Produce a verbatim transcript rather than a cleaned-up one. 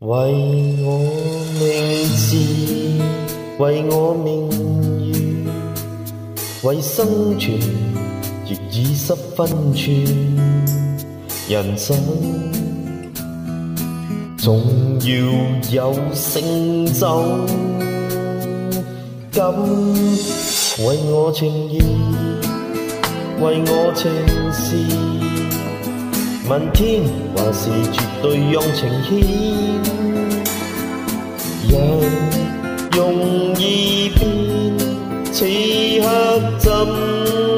为我名字，为我名誉，为生存亦已十分寸。人生总要有成就感，为我情义，为我情事。问天还是绝对用情牵，人容易变，此刻怎？